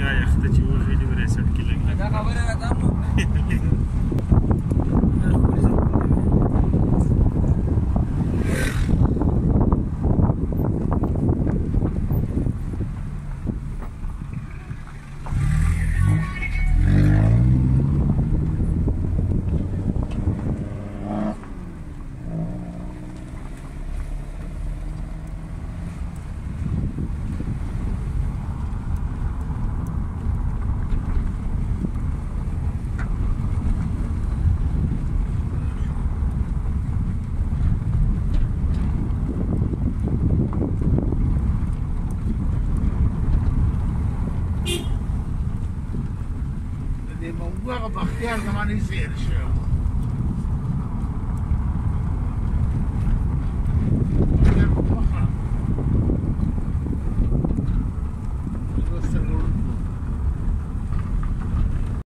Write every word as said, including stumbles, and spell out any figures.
هغه یخته چې وغېږي په ریسټ کې لګي دا خبره راته هم هغه بختیار زمانې سیر شو